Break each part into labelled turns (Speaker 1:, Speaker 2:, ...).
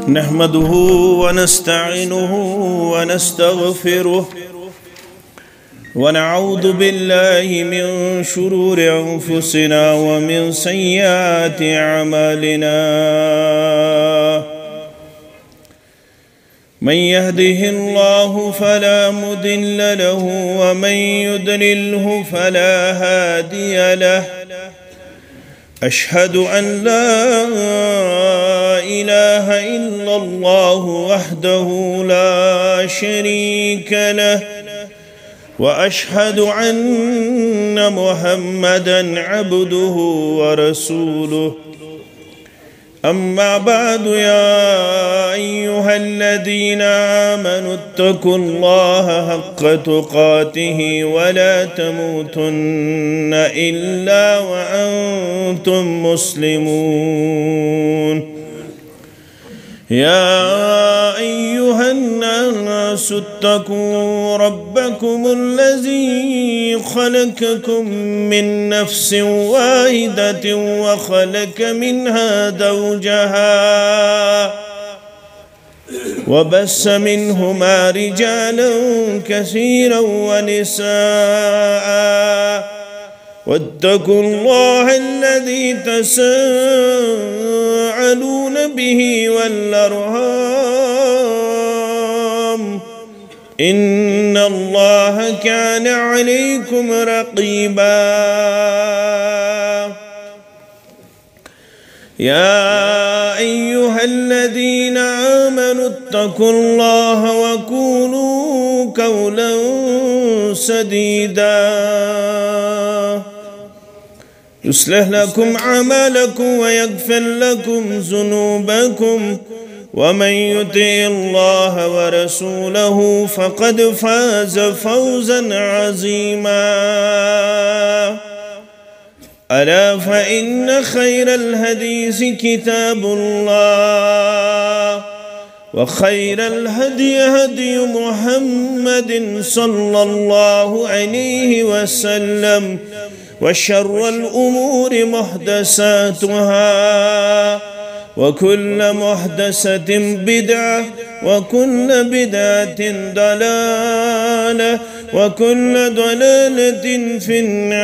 Speaker 1: نحمده ونستعينه ونستغفره ونعوذ بالله من شرور أنفسنا ومن سيئات أعمالنا. من يهده الله فلا مضل له ومن يضلله فلا هادي له. أشهد أن لا إله إلا الله وحده لا شريك له، وأشهد أن محمدًا عبده ورسوله. أما بعد، يا أيها الذين آمنوا اتقوا الله حق تقاته ولا تموتن إلا وأنتم مسلمون. يا أيها الناس اتقوا ربكم الذي خلقكم من نفس واحدة وخلق منها زوجها وبث منهما رجالا كثيرا ونساء، واتقوا الله الذي تساءلون به والأرحام، إن الله كان عليكم رقيبا. يا أيها الذين آمنوا اتقوا الله وقولوا قولا سديدا يصلح لكم أعمالكم ويغفر لكم ذنوبكم، ومن يطع الله ورسوله فقد فاز فوزا عظيما. ألا فإن خير الحديث كتاب الله، وخير الهدي هدي محمد صلى الله عليه وسلم، وشر الأمور محدثاتها، وكل محدثة بدعة، وكل بدعة ضلالة، وكل ضلالة في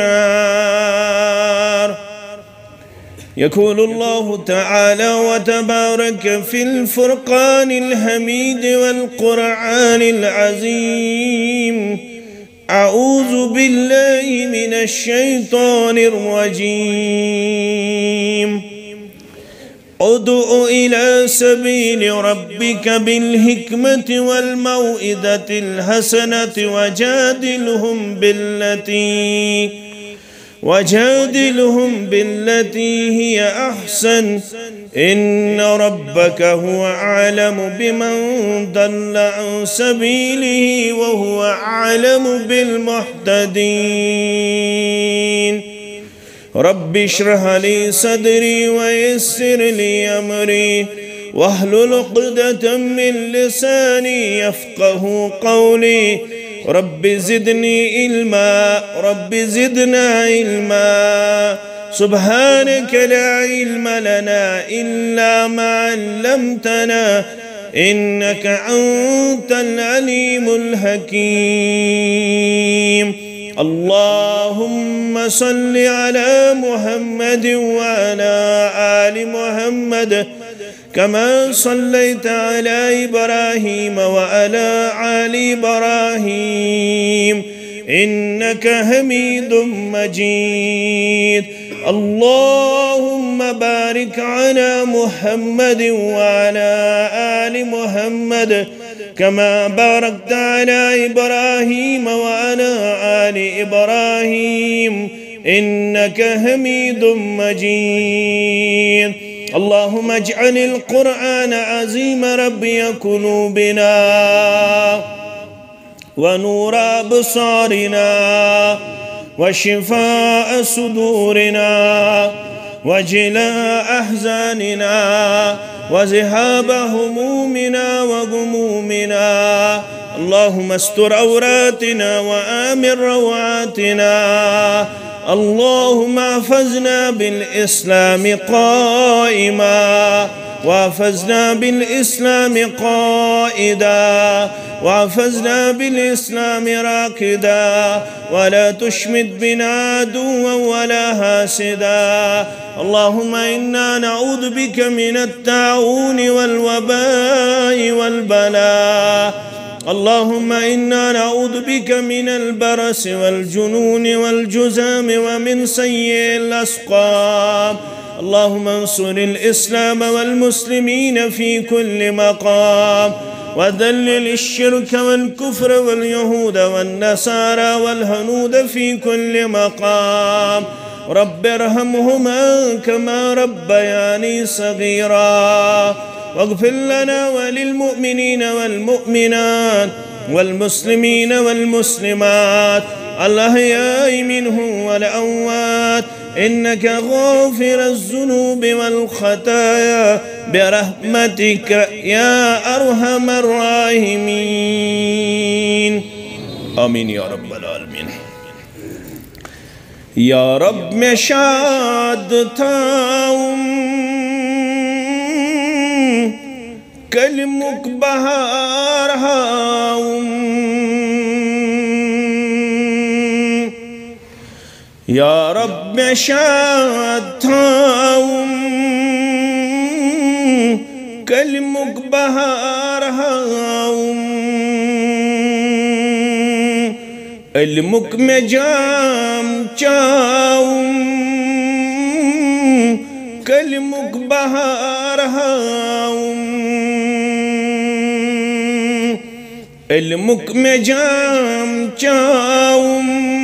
Speaker 1: النار. يقول الله تعالى وتبارك في الفرقان الحميد والقرآن العظيم: أعوذ بالله من الشيطان الرجيم. ادع إلى سبيل ربك بالحكمة والموعظة الحسنة وجادلهم بالتي هي أحسن، إن ربك هو أعلم بمن ضل عن سبيله وهو أعلم بالمهتدين. رب اشرح لي صدري ويسر لي أمري واحلل عقدة من لساني يفقه قولي. رب زدني علما، رب زدنا علما. سبحانك لا علم لنا إلا ما علمتنا، إنك أنت العليم الحكيم. اللهم صل على محمد وعلى آل محمد كما صليت على إبراهيم وعلى آل إبراهيم إنك حميد مجيد. اللهم بارك على محمد وعلى آل محمد كما باركت على إبراهيم وعلى آل إبراهيم إنك حميد مجيد. اللهم اجعل القرآن عظيم ربي قلوبنا ونور أبصارنا وشفاء صدورنا وجلاء أحزاننا وذهاب همومنا وغمومنا. اللهم استر عوراتنا وآمن روعاتنا. اللهم احفظنا بالإسلام قائما، واحفظنا بالإسلام قائدا، واحفظنا بالإسلام راكدا، ولا تشمت بنا عدوا ولا حاسدا. اللهم إنا نعوذ بك من الطاعون والوباء والبلاء. اللهم إنا نعوذ بك من البرص والجنون والجذام ومن سيء الأسقام. اللهم انصر الإسلام والمسلمين في كل مقام، وذلل الشرك والكفر واليهود والنصارى والهنود في كل مقام. رب ارحمهما كما ربياني صغيرا، واغفر لنا وللمؤمنين والمؤمنات والمسلمين والمسلمات الأحياء منهم والأموات، إنك غافر الذنوب والخطايا برحمتك يا أرحم الراحمين. آمين يا رب العالمين. یا رب میں شاد تھاؤں کلمک بہار ہاؤں، یا رب میں شاد تھاؤں کلمک بہار ہاؤں، علمک میں جام چاؤں کلمک بہار ہاؤں، علمک میں جام چاؤں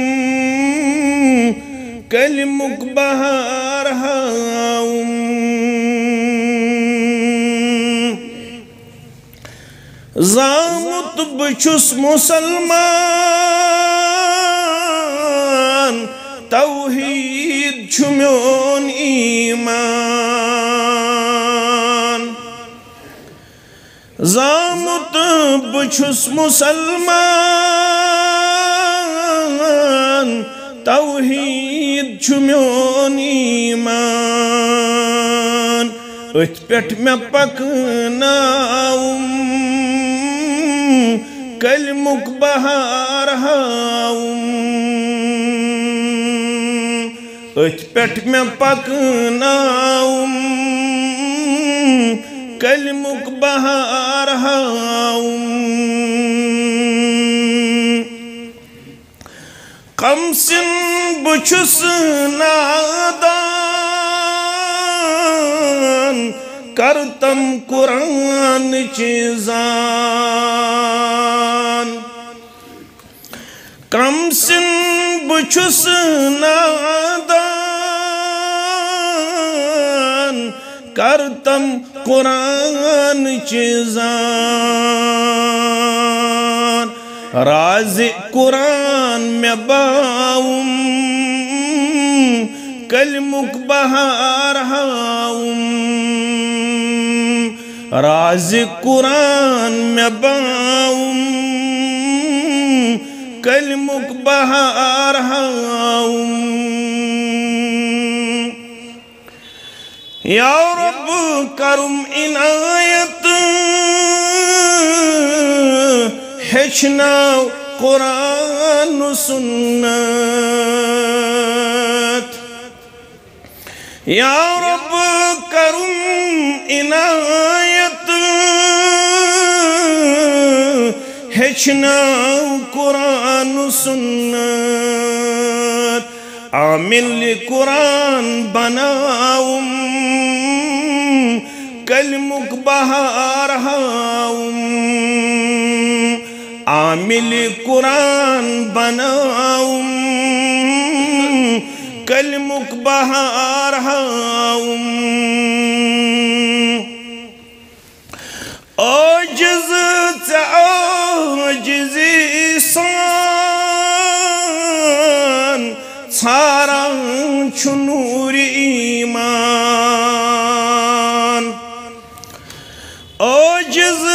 Speaker 1: کلمک بہار ہاؤں. زامت بچس مسلمان توحید چھمیون ایمان، زامت بچس مسلمان توحید چھمیون ایمان، اتھ پیٹھ میں پکناؤں کلمک بہار ہاؤں، اتھ پیٹھ میں پکناؤں کلمک بہار ہاؤں. قمسن بچس نادان کرتم قرآن چیزان، قمسن بچس نادان کرتم قرآن چیزان، راز قرآن میں باؤں کلمک بہار ہاؤں، راز قرآن میں باؤں کلمک بہار ہاؤں. یا رب کرم عنایت ہیچناو قرآن و سنت، یا رب کرم عنایت ہیچناو قرآن و سنت، عامل قرآن بناؤں کلمک بہار ہاؤں، عامل قرآن بناؤں کلمک بہار ہاؤں. عاجز عاجزی سان ژھاران چھُ نور ایمان، عاجز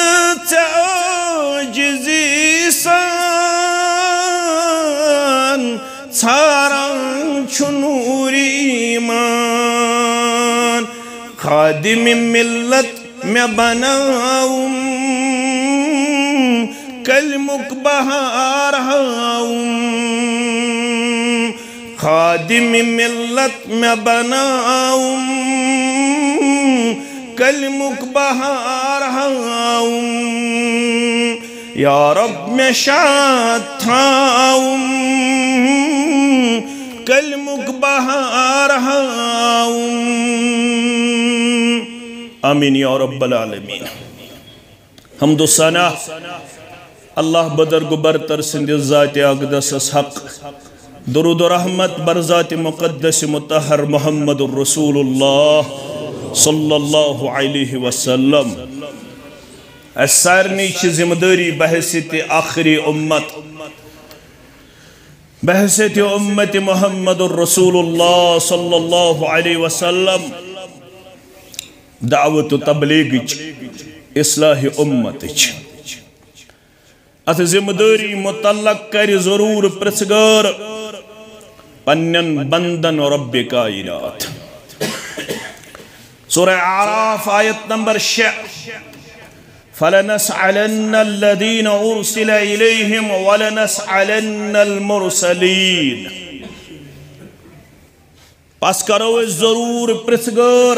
Speaker 1: عاجزی سان ژھاران چھُ نور ایمان خادم ملت میں بناؤں کلمک بہار ہاؤں خادم ملت میں بناؤں کلمک بہار ہاؤں یا رب میں شاد تھاؤں کلمک بہار ہاؤں آمین یا رب العالمین حمد و ثنا اللہ بدرگ برتر سند ذات اقدس حق درود و رحمت بر ذات مقدس مطہر محمد الرسول اللہ صلی اللہ علیہ وسلم اس سارنی چھ ذمہ داری بحثیت آخری امت بحثیت امت محمد الرسول اللہ صلی اللہ علیہ وسلم دعوت و تبلیغ اصلاح امت ات ذمہ داری متعلق کر ضرور پرسگار پنن بندن رب کائنات سورہ اعراف آیت نمبر 6 فَلَنَسْعَلَنَّ الَّذِينَ أُرْسِلَ إِلَيْهِمْ وَلَنَسْعَلَنَّ الْمُرْسَلِينَ پس کرو ضرور پرسگار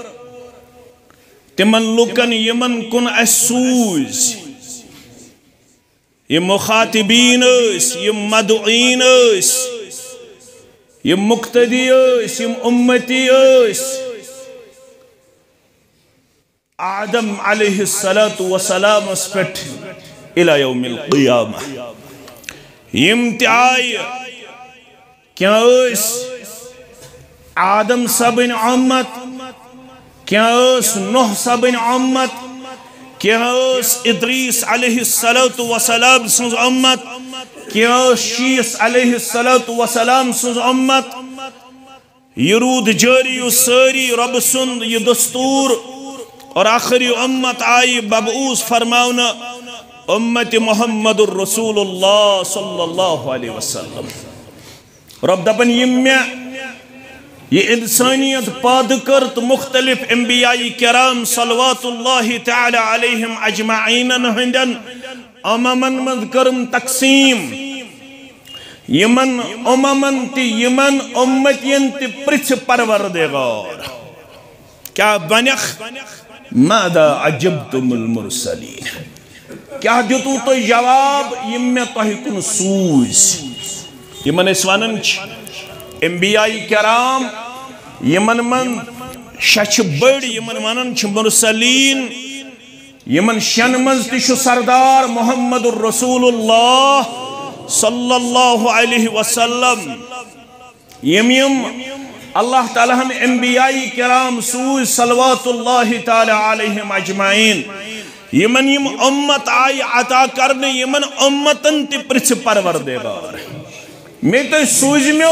Speaker 1: تمن لکن یمن کن اسوز یم مخاطبین اس یم مدعین اس یم مقتدی اس یم امتی اس آدم علیہ السلام اسپٹ الى یوم القیامہ یم تیائی کیا اس آدم سبن امت کیا اس نوح سبن امت کیا اس ادریس علیہ السلام سنز امت کیا اس شیس علیہ السلام سنز امت یرود جاری و ساری رب سند یہ دستور اور آخری امت آئی ببعوث فرماؤنا امت محمد الرسول اللہ صلی اللہ علیہ وسلم رب دبن یمیہ یہ انسانیت پاد کرت مختلف انبیاء کرام صلوات اللہ تعالی علیہم اجمعین ہندن اممن مند کرم تقسیم یمن اممن تی یمن امتین تی پرچ پروردگار کیا بنیخ ماذا عجبتم المرسلین کیا دیتو تو جواب یمیں تحکن سوز یمن اسواننچ انبیاء کرام یمن من شچ بڑ یمن منن چھ مرسلین یمن شن منز تشو سردار محمد الرسول اللہ صلی اللہ علیہ وسلم یم اللہ تعالیٰ ہم انبیاء کرام سوز صلوات اللہ تعالیٰ علیہم اجمعین یمن یم امت آئی عطا کرنے یمن امتن تی پرچ پروردگار میں تو سوز میں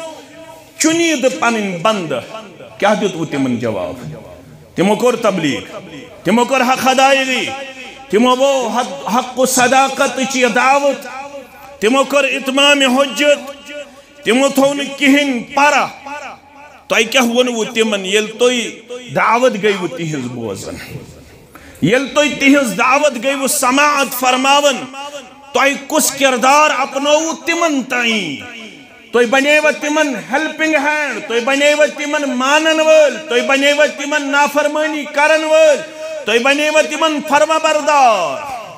Speaker 1: چنید پنن بند کیا دیت وہ تمن جواب تمو کر تبلیغ تمو کر حق ادائیگی تمو وہ حق و صداقت چی دعوت تمو کر اتمام حجت تمو تھون کہن پارا تو کیا ون وہ تمن یل توی دعوت گئی وہ تیہز بوزن یل توی تیہز دعوت گئی وہ سماعت فرماون تو کس کردار اپنو تمن تائیں تو بنے و تمن ہیلپنگ ہینڈ تو بنے و تمن مانن ول تو بنے و تمن نافرمانی کرن ول تو بنے و تمن فرما بردار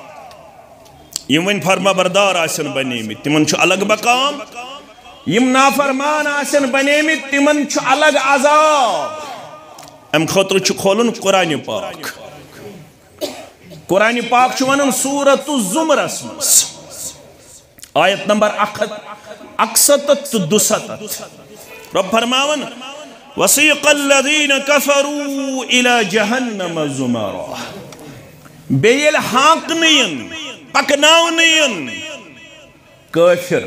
Speaker 1: یم فرما بردار آسن بنے میں تمن چھو الگ مقام یم نافرمان آسن بنے میں تمن چھو الگ عذاب ام خطر چھو کھولن قرآن پاک قرآن پاک چھو ونن سورة الزمر اسمس آیت نمبر 61 رب فرماون وَسِيقَ الَّذِينَ كَفَرُوا إِلَى جَهَنَّمَ زُمَرًا بیل ہاک نین پکناو نین کافر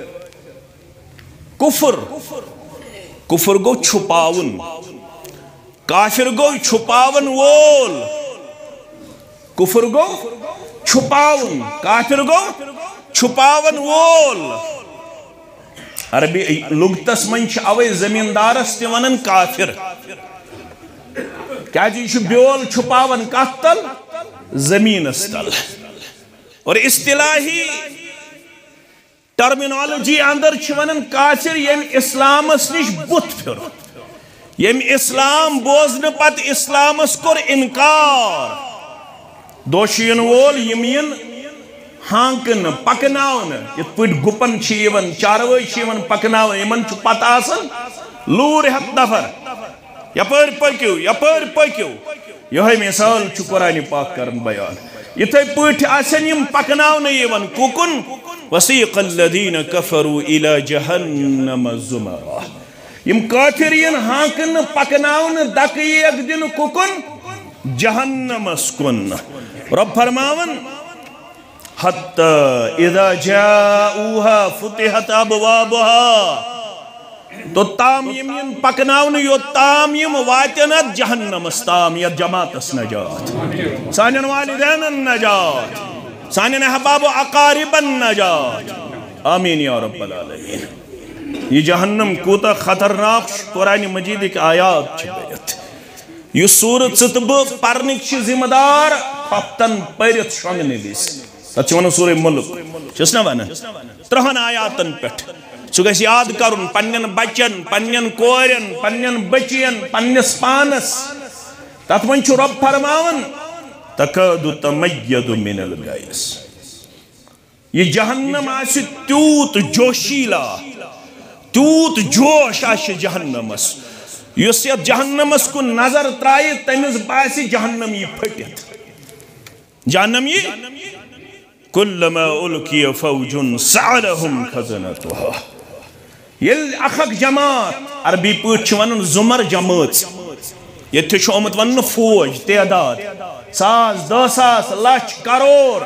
Speaker 1: کفر گو چھپاون کافر گو چھپاون وول کفر گو چھپاون کافر گو چھپاون وول عربی لغتس من اوے زمیندارس تہ ونان کافر کیا یہ بیول چھپاون کت تل زمینس تل اور اصطلاحی ٹرمینالوجی اندر ونان کافر یم اسلامس نش بت پھر یم اسلام بوزن پت اسلامس کور انکار دوشین وول یم ہانکن پکناون یت پٹ گپن چاروئی پکناون یمن چھ پتہ آسان لور ہت نفر یپر پکیو یہ مثال چھ قرآن پاک کرن بیان یتھے پٹ آسن یم پکناون یون ککن وسیق الذین کفروا الی جہنم زمرا یم کافرین ہانکن پکناون دقیق دن ککن جہنمس کن رب فرماون حتی اذا جاؤوها فتحت ابوابها تو تام یم پکناون یو تام یم واتنت جہنمس تام یا جماعتس نجات سانین والدین النجات سانین احباب و اقارب النجات آمین یا رب العالمین یہ جہنم کوتا خطرناک قرآن مجید ایک آیات چھبیت یہ سورت ستب پرنک چھ ذمہ دار پپتن پیرت شنگنے لیس تچوانا سورہ ملک چسنا وانا ترہن آیاتن پیٹھ سو گیس یاد کرن پنین بچن پنین کورین پنین بچین پنیس پانس تات من چھو رب فرماون تکاد تمید من الغیس یہ جہنم آسی تیوت جوشیلا تیوت جوش آسی جہنمس یس یت جہنمس کو نظر ترائی تمیز باسی جہنم یہ پھٹت جہنم یہ کلما الکی فوج سعلهم خزنتها یل اخک جماعت عربی پوچھ ونن زمر جماعت یہ تھی آمت ون فوج تعداد ساس دہ ساس لچھ کروڑ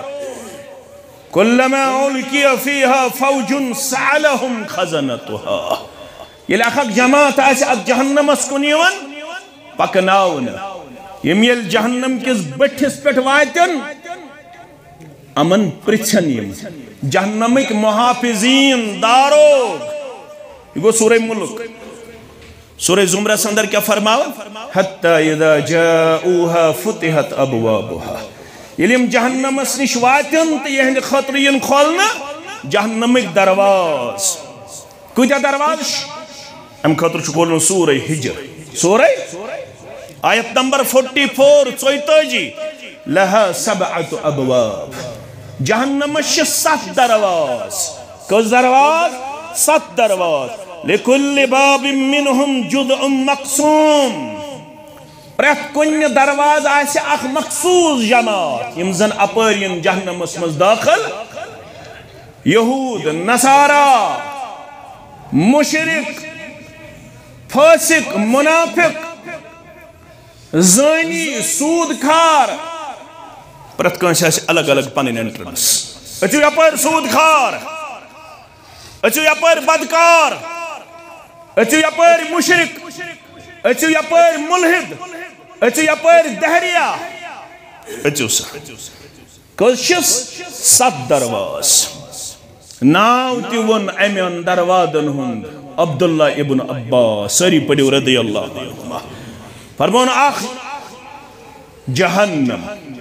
Speaker 1: کلما الکی فیہا فوج سعلهم خزنتها یل اخک جماعت آسی ات جہنمس کن یون پکناون یم یل جہنم کس بٹھس پٹ واتن امن پرچھن یم جہنمک محافظین داروگ یہ گو سورہ ملک سورہ زمرہ سندر کیا فرماؤ حتی اذا جاؤوها فتحت ابوابها یلیم جہنمس نش واتن تو یہ خطرین کھولنا جہنمک درواز کجا درواز ام خطر چکولن سورہ ہجر سورہ آیت نمبر 44 چویتاجی لہا سبعت ابواب جہنمش 7 درواز کس درواز 7 درواز لکل باب منہم جدع مقسوم پریت کن درواز آسی اخ مخصوص جماعت یم زن اپرین جہنم اسمز داخل یہود نصارا مشرک فاسق منافق زانی سود کھار پرت کنس آسی الگ الگ پنن انٹرنس اچھو یپر سود کھار اچھو یپر بدکار اچھو یپر مشرک اچھو یپر ملحد اچھو یپر دہریہ اچھو سا کلشس 7 درواز ناو تیون امیان دروادن ہند عبداللہ ابن عباس سری پڑیو رضی اللہ عنہ فرمون آخ جہنم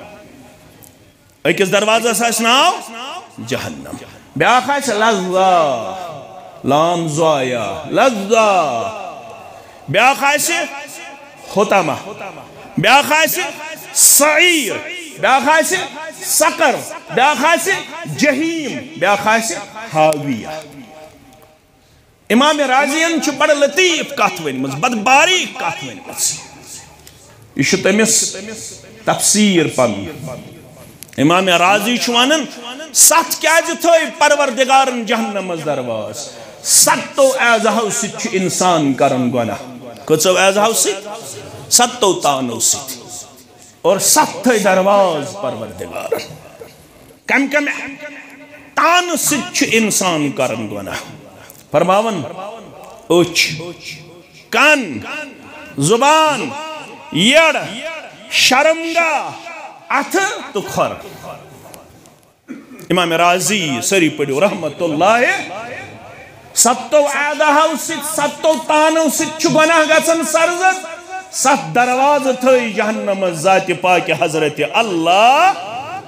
Speaker 1: ایکس دروازہ ساس ناو جہنم بیاخ آس لذا لام زوایا لذا بیاخ آس حتمہ بیاخ آس سعیر بیاخ آس سقر بیاخ آس جہیم بیاخ آس حاویہ امام رازین چھ بڑا لطیف کات ونمز بد باریک کات ونمز یہ چھ تمس تفسیر پن امام رازی چھ ونن 7 کیاز تھوئی پروردگارن جہنم درواز 7 اعزہو ست چھ انسان کرن گناہ کچھو اعزہو ست 7 تانو ست اور 7 درواز پروردگارن کم کم تان ست چھ انسان کرن گناہ فرماون اچھ کان زبان یڑ شرمگا اتھ تو کھر امام رازی سری پڑھو رحمت اللہ ستو عادہو ست ستو تانو ست چھ گناہ گژھان سرزد 7 درواز تھئی جہنم ذات پاک حضرت اللہ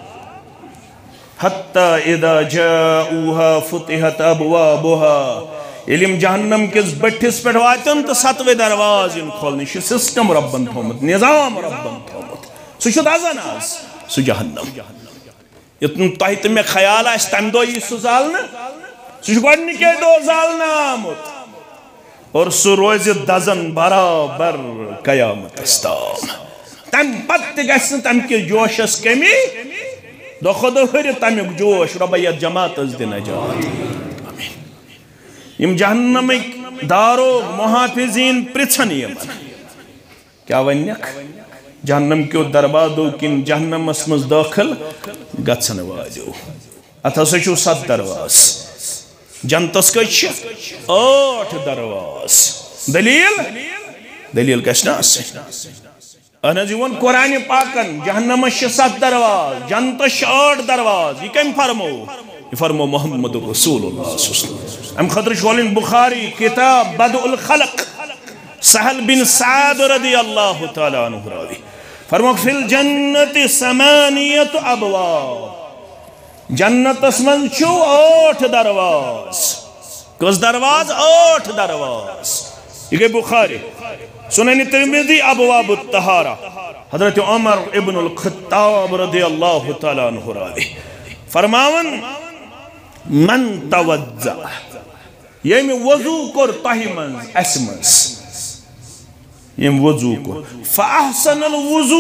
Speaker 1: حتی اذا جاؤها فتحت ابوابها علم جہنم کس بٹھس پہ واتن تو 7ویں درواز ان کھولنے یہ سسٹم ربن تھومت نظام ربن تھومت سو شد ازن آز سو جہنم اتن تاہی تمہیں خیال آس تم دو یہ سو زالنا سو شو گوڑنی کے دو زالنا آمد اور سو روز دزن برابر قیامت استام تم پت گسن تم کے جوش اس کمی دو خود ہر تمیک جوش ربیت جماعت از دن اجات یم جہنم دارو محافظین پرچھن یمن کیا ونیک جہنم کیو دروازو کن جہنم اسمز داخل گچھن واجو اتھا سچو 7 درواز جنتس کچھ 8 درواز دلیل کشنا اس انہوں قرآن پاکن جہنم 7 درواز جنتش 8 درواز یہ کم فرمو یہ فرمو محمد رسول اللہ صلی اللہ علیہ وسلم ام خطر شوالین بخاری کتاب بدء الخلق سہل بن سعد رضی اللہ تعالیٰ عنہ راوی فرمو فی الجنت 8 ابواب جنت اسمن چھو 8 درواز کس دروازہ 8 دروازہ یہ گئی بخاری سنن ترمذی ابواب الطہارہ حضرت عمر ابن الخطاب رضی اللہ تعالیٰ عنہ راوی فرماون من توضع یہ وضو کر تہی منز اس منز یہ وضو کر فاحسن الوضو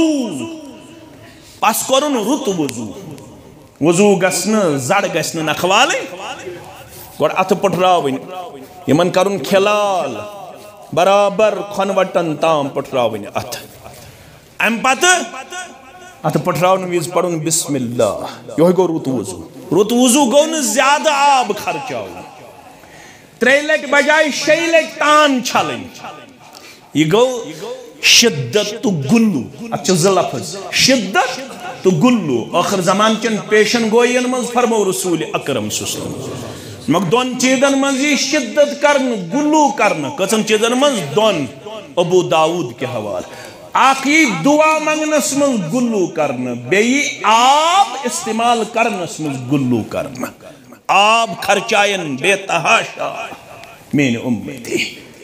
Speaker 1: پس کرن رت وضو گسن زڑ گسن نخوالی گوڑ ات پٹراوین یمن کرن کھلال برابر کھنوٹن تام پٹراوین ات ام پت ات پٹراون ویز پڑھن بسم اللہ یہ گو رت وضو گو ن زیادہ آب خرچاو 3 لٹ بجائے 6 لٹ تان چھلن یہ گو شدت تو گلو اچھا لفظ شدت تو گلو آخر زمان چن پیشن گوئین منز فرمو رسول اکرم صلی اللہ علیہ وسلم مگر دون چیزن منز یہ شدت کرن گلو کرن قسم چیزن منز دون ابو داود کے حوال آقی دعا منگنس منز گلو کرن بیئی آب استعمال کرنس منز گلو کرن آب خرچائن بے تحاشا مین امیتی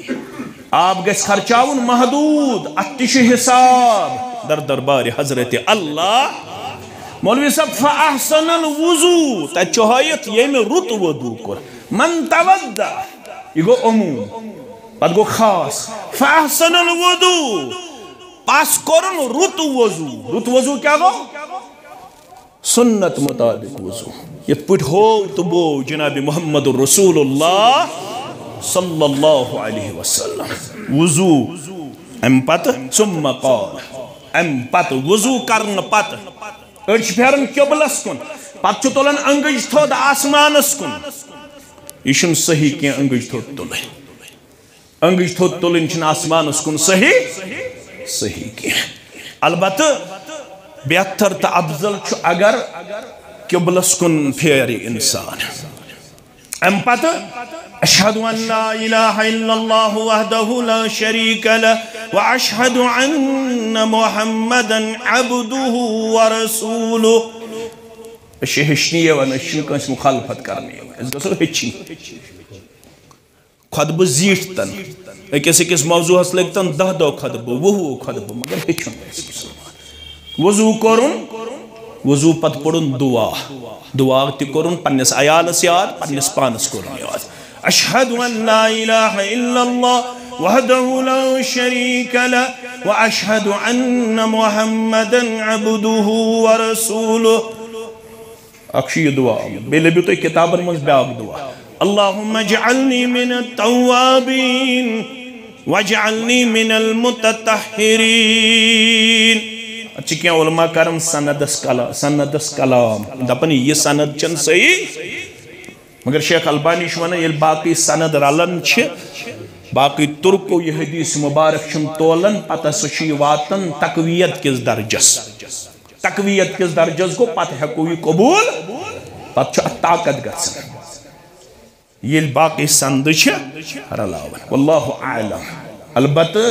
Speaker 1: آب گس خرچاون محدود اتش حساب در دربار حضرت اللہ مولوی صاحب فاحسن الوضو تا چوہایت یہ میں رت وضو کر من توضع یہ گو عموم بعد گو خاص فاحسن الوضو پاس کرن رت وضو کیا گو سنت مطابق وضو یہ پٹ ہو تو بو جناب محمد رسول اللہ صلی اللہ علیہ وسلم وضو ام پت ثم قال ام پت وضو کرن پت ارچ پھیرن قبلس کن پت چھ تولن انگج تھود آسمانس کن یہ چھن صحیح کی انگج تھود تولن انگج تھود تولن چھن آسمانس کن صحیح کی البتہ بہتر تا افضل چھ اگر قبلس کن پھیری انسان ام پت اشہد ان لا الہ الا اللہ وحدہ لا شریک لہ واشہد ان محمدا عبدہ ورسولہ اشی ہشنی و نشن کنس مخالفت کرنی اس گسو ہچی خطب زیٹتن اکس موضوع اس لگتن 10 خطب 20 خطب مگر ہچن وضو کرن وضو پت پڑن دعا تی کرن پنس عیالس یاد پنس پانس کرن یاد اشہد ان لا الہ الا اللہ وحدہ لا شریک لہ واشہد ان محمدا عبدہ ورسولہ اکشی دعا بے لبی تو کتابن مز بیاق دعا اللہم اجعلنی من التوابین واجعلنی من المتطہرین اچھی کیا علماء کرم سندس کلام دپنی یہ سند چن صحیح مگر شیخ البانی شوانا یہ باقی سند رلن چھ باقی ترکو یہ حدیث مبارک شم تولن پتہ سشی واتن تقویت کس درجس کو پتہ ہے کوئی قبول پتہ چھو طاقت گھسن یل باقی سند رلاون واللہ اعلم البتہ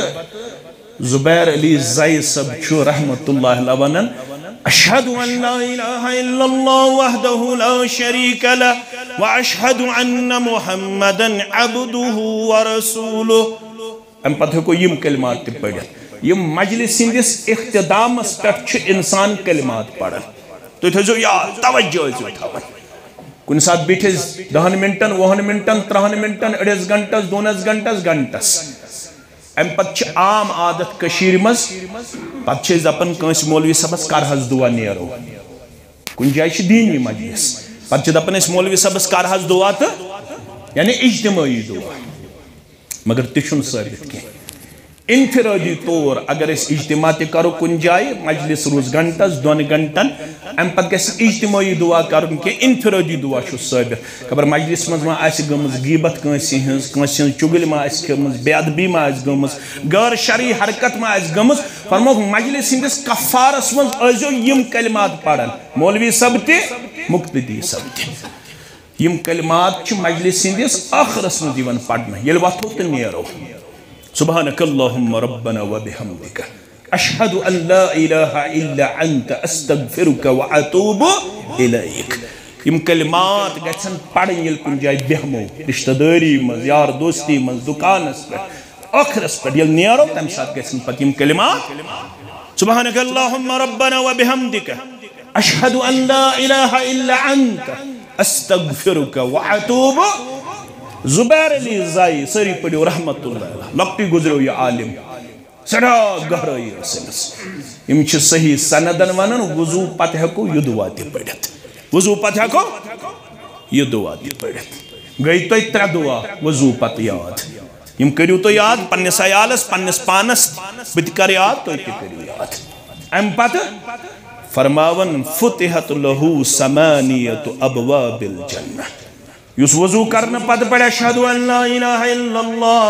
Speaker 1: زبیر علی زائی صاحب چھو رحمت اللہ لونن اشہد ان لا الہ الا اللہ وحدہ لا شریک لہ واشہد ان محمدا عبدہ ورسولہ ام پتہ کو یم کلمات تی پڑھن یم مجلس سندس اختدامس پہ انسان کلمات پڑھن تو تھو یاد توجہ تھاون کن سات بیٹھس 10 منٹن 20 منٹن 30 منٹن 1 گھنٹس 2 گھنٹس گھنٹس ام پتہ عام عادت کشیر مز پتہ دپان کنس مولوی صاحبس کر حض دعا نیرو کن جائے دینی مجلس پتہ دپان اس مولوی صاحبس کر حض دعا تو یعنی اجتماعی دعا مگر تشن ثابت کی انفرادی طور اگر اس اجتماع کرو کن جائے مجلس روز گھنٹس 2 گھنٹن ام پتہ گژھِ اجتماعی دعا کرن کہ انفرادی دعا چھُ ثابت خبر مجلس مز ما آسہِ گٔمٕژ غیبت کٲنٛسہِ ہٕنٛز چُگل ما آسہِ کٔرمٕژ بے ادبی ما آسہِ گٔمٕژ غٲر شرعی حرکت ما آسہِ گٔمٕژ فرموکھ مجلس ہٕنٛدِس کفارس منٛز ٲسۍزیو یِم کلمات پران مولوی صٲب تہِ مقتدی صٲب تہِ یم کلمات چھِ مجلس ہٕنٛدِس ٲخرس منٛز یِوان پرنہٕ ییٚلہِ وۄتھو تہٕ نیرو سبحانك اللهم ربنا وبحمدك أشهد أن لا إله إلا أنت أستغفرك وأتوب إليك یم کلمات گژھن پڑھن یل کن جائے بہمو رشتہ داری مز یار دوستی مز دکانس پہ آخرس پہ یل نیرو تم ساتھ گژھن پتہ یم کلمات سبحانك اللهم ربنا وبحمدك أشهد أن لا إله إلا أنت أستغفرك وأتوب زبیر علی زائی سری پڑھو رحمت اللہ لکٹی گزرو یہ عالم سڑا گہرائی رسلس یم چھ صحیح سندن ونن وضو پتہ ہکو یہ دعا تی پڑھت وضو پتہ ہکو یہ دعا تی پڑھت گئی تو 3 دعا وضو پتہ یاد یم کریو تو یاد پنس عیالس پنس پانس بت کر یاد تو کریو یاد ام پتہ فرماون فتحت لہو 8 ابواب الجنہ یس وضو کرنا پتہ پڑھا اشہد ان لا الہ الا اللہ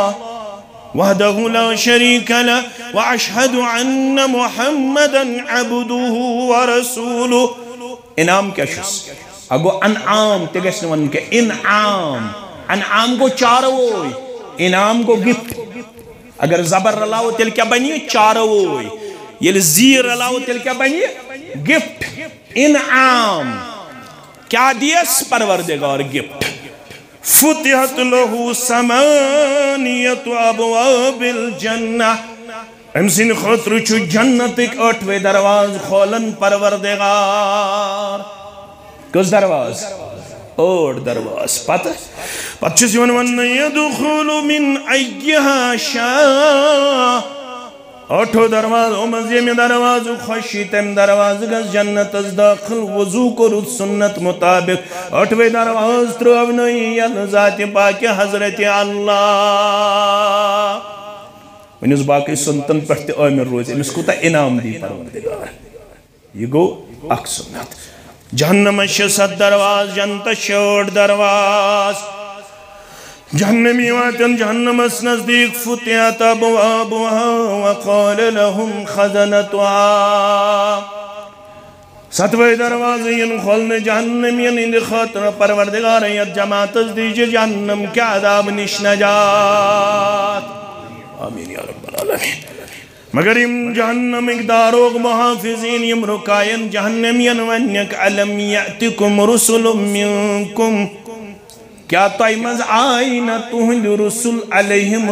Speaker 1: وحدہ لا شریک لہ واشہد ان محمدا عبدہ ورسولہ انعام کیا شس اگو انعام تگسن ون کہ انعام کو چاروئی انعام کو گفٹ اگر زبر رلاو تل کیا بنی چاروئی یل زیر رلاو تل کیا بنی گفٹ انعام کیا دیس پروردگار گفٹ فتحت لہو 8 ابواب الجنہ امسن خطر چھو جنت ایک 8 درواز کھولن پروردگار کس درواز 8 درواز پتہ چھس یون ون یدخل من ایہا شاہ 8 دروازہ مزے میں دروازہ خوشی تم دروازہ گز جنت از داخل وضو کرد سنت مطابق 8 دروازہ تروونی یل ذات پاک حضرت اللہ ونیس باقی سنتن پڑھتے آمر روز امس کوتا انعام دی پروردگار یہ گو اک سنت جہنم 7 دروازہ جنت 8 دروازہ جہنمی واتن جہنم اس نزدیک فتحت ابوابها وقال لهم خزنتها 7 دروازے ین کھولن جہنمین اند خاطر پروردگار یت جماعت دیجئے جہنم کے عذاب نش نجات آمین یا رب العالمین مگر یم جہنم اقداروغ محافظین یم رکائن جہنمین ونیک علم یأتکم رسل منکم کیا تائمز آئین تہند رسول علیہم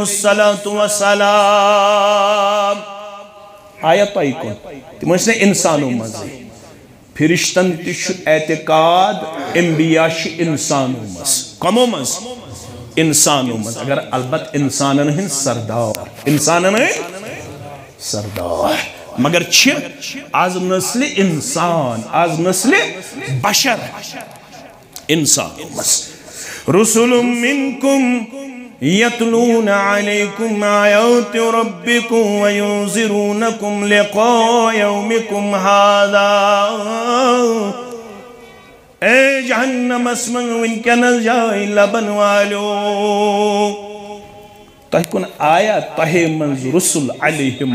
Speaker 1: السلام آیا تائی کن تمہیں سے انسانوں مزے فرشتن تش اعتقاد انبیاء شی انسانوں مز کموں مز انسانوں مز اگر البت انسانن ہن سردار انسانن ہن سردار مگر چھ آز نسل انسان آز نسل بشر انسانوں مز رسول منکم یتلون علیکم آیات ربکم وینذرونکم لقاء یومکم هذا اے جہنم اسمن ونکنز جائی لبن والو تہ کن آیا تہ منز رسول علیہم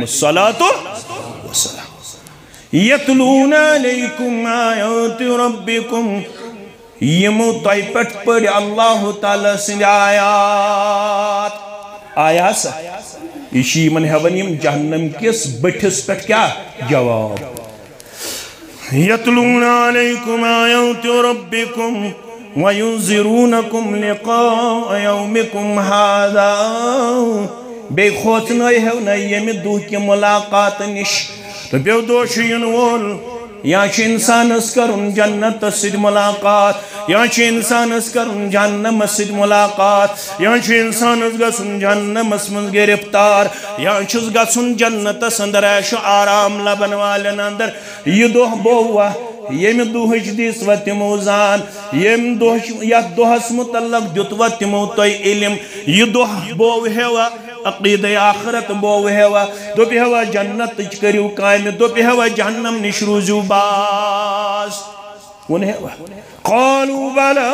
Speaker 1: السلام یتلون علیکم آیات ربکم یمو تۄہہِ پٮ۪ٹھ پٔرۍ اللہ تعالیٰ سٕنٛدِ آیات آیا سا یہ چھِ یِمن ہٮ۪وان یِم جہنم کِس بٔٹھِس پٮ۪ٹھ کیٛاہ جواب یتلون علیکم آیات ربکم وینذرونکم لقاء یومکم ھذا بیٚیہِ کھوژنٲیہو نہٕ ییٚمہِ دۄہکہِ مُلاقات نِش تہٕ بیٚیہِ دۄہ چھُ یِنہٕ وول یا چھُ اِنسانس کرُن جنتس سۭتۍ مُلاقات یا چھُ اِنسانس کرُن جہنمس سۭتۍ مُلاقات یا چھُ اِنسانس گژھُن جہنمس منٛز گرفتار یا چھُس گژھُن جنتس اندر عیشو آرام لبن والٮ۪ن اندر یہِ دۄہ بووا ییٚمہِ دۄہٕچ دِژوا تِمو زان ییٚمہِ دۄہٕچ یتھ دۄہس متعلق دیُتوا تِمو تۄہہِ علم یہِ دۄہ بووہوا عقیدہ آخرت بووہوا دوٚپہوا جنتٕچ کٔرِو کامہِ دوٚپہوا جہنم نِش روٗزِو باز ووٚنہوا قالوا بلى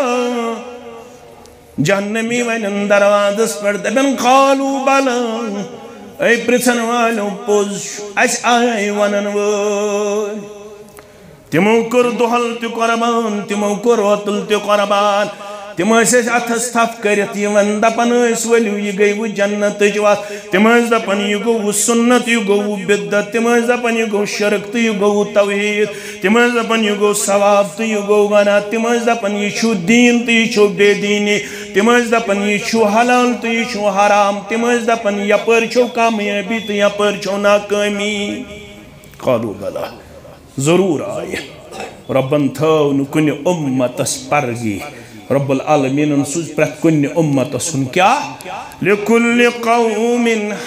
Speaker 1: جہنمی وَنٮ۪ن دروازس پٮ۪ٹھ دَپن قالوا بلى اے پرٛژھن والیو پوٚز چھُ اَسہِ آے وَنن وٲلۍ تِمو کوٚر دۄہل تہِ قۄربان تِمو کوٚر اوتُل تہِ قۄربان تِم ٲسۍ اَسہِ اَتھس تھپھ کٔرِتھ یِوان دَپان ٲسۍ ؤلِو یہِ گٔے وٕ جنتٕچ وَتھ تِم ٲسۍ دَپان یہِ گوٚو وٕ سُنت یہِ گوٚو وٕ بِدعت تِم ٲسۍ دَپان یہِ گوٚو شرک تہٕ یہِ گوٚو وٕ توحیٖد تِم ٲسۍ دَپان یہِ گوٚو ثواب تہٕ یہِ گوٚو گۄناہ تِم ٲسۍ دَپان یہِ چھُ دیٖن تہٕ یہِ چھُ بے دیٖنی تِم ٲسۍ دَپان یہِ چھُ حلال تہٕ یہِ چھُ حرام تِم ٲسۍ دَپان یپٲرۍ چھو کامیٲبی تہٕ یپٲرۍ چھو ناکٲمی قالوا بلى ضروٗر آیہِ رۄبن تھٲو نہٕ کُنہِ اُمتس پرگی رب العالمین سوز پرٛٮ۪تھ کُنہِ اُمتس ہُنٛد کیٛاہ لِکُلِّ قومٍ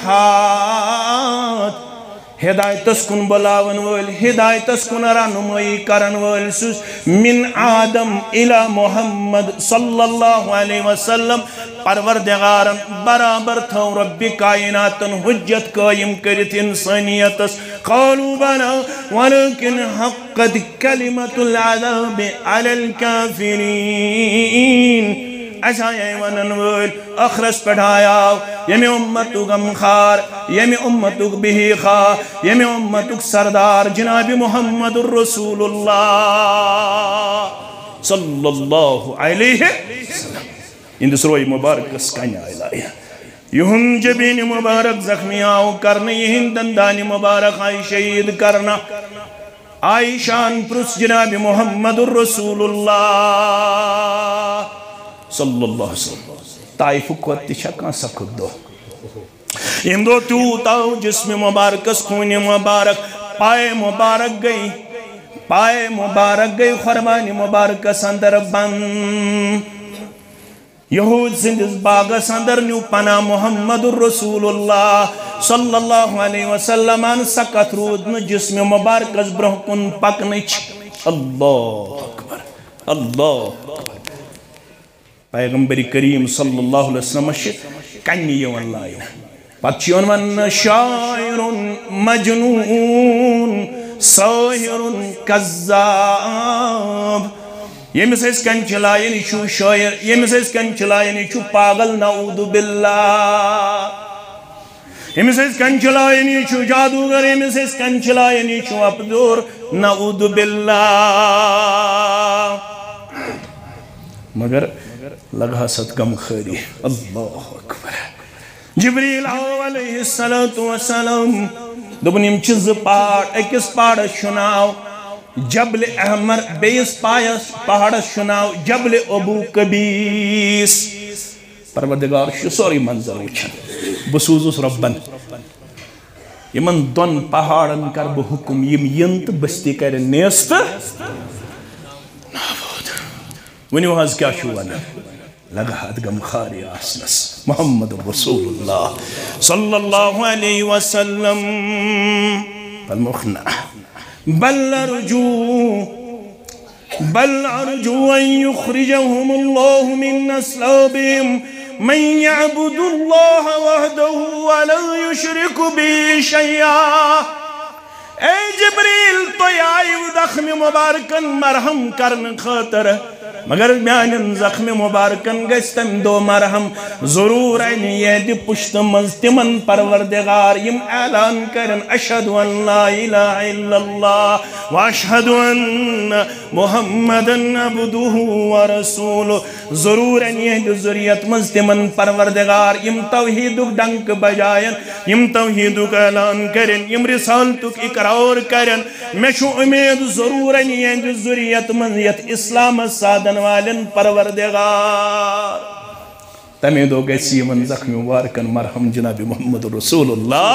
Speaker 1: ہاد ہدایتس کُن بُلاون وٲلۍ ہدایتس کُن رہنمٲیی کرن وٲلۍ سوز من آدم الی محمد صلی اللہ علیہ وسلم پروردگارن برابر تھو رب کائناتن حجت قائم کرت انسانیتس قالوا بلى ولكن حقت كلمة العذاب على الكافرين أسايا ونن وول أخرس پڑھایا يمي أمتك غمخار يمي أمتك به خا يمي أمتك سردار جناب محمد رسول الله صلى الله عليه وسلم اندس روی مبارک اس کنیا الہی یہن جبین مبارک زخمی آو کرنا یہن دندان مبارک آئی شہید کرنا آئی شان پرس جناب محمد الرسول اللہ صلی اللہ علیہ وسلم طائف قوت شکا سکت دو اندو تیوت آو جسم مبارک اس خون مبارک پائے مبارک گئی خربان مبارک سندر بند یہود سندس باغس اندر نیو پناہ محمد الرسول اللہ صلی اللہ علیہ وسلم ان سکت رودن جسم مبارکس برہ کن پکنچ اللہ اکبر اللہ اکبر پیغمبر کریم صلی اللہ علیہ وسلم کنی یون لائن پتچیون من شاعر مجنون ساحر کذاب یمس اس کن چلائن چھو شاعر یمس اس کن چلائن چھو پاگل نعوذ باللہ یمس اس کن چلائن چھو جادوگر یمس اس کن چلائن چھو اپدور نعوذ باللہ مگر لگا ست غم خیری اللہ اکبر جبریل علیہ السلام دبنیم چیز پاڑ اکس پاڑ شناو جبل احمر بیس پہاڑ شناو جبل ابو کبیس پروردگار شو سوری منظر وچھن بسوزس ربن یمن دون پہاڑن کر بہ حکم یم ینت بستی کر نیست نابود ونیو حض کیا شو ونن لگا حد غم خاری آسنس محمد رسول اللہ صلی اللہ علیہ وسلم فالمخنع بل أرجو أن يخرجهم الله من أصلابهم من يعبد الله وحده ولا يشرك به شيئا اے جبریل تو آئیو دخم مبارکن مرحم کرن خاطر مگر میانن زخم مبارکن گژھِ تمہِ دۄہ مرہم ضروٗر انہِ یہنٛدِ پُشتہٕ منٛز تِمن پروردگار یِم اعلان کرن اشہدُ ان لا الہ الا اللہ واشہدُ ان محمدن عبدہ ورسولہ ضروٗر انہِ یہنٛدِ ذُریت منٛز تِمن پروردگار یِم توحیٖدُک ڈنٛکہٕ بجاین یِم توحیٖدُک اعلان کرن یِم رسالتُک اقرار کرن مےٚ چھُ اُمید ضروٗر انہِ یہنٛدِ ذُریت منٛز یتھ اسلامس سادن والن پروردگار تمے دو گژھِ یمن زخم مبارکن مرہم جناب محمد رسول اللہ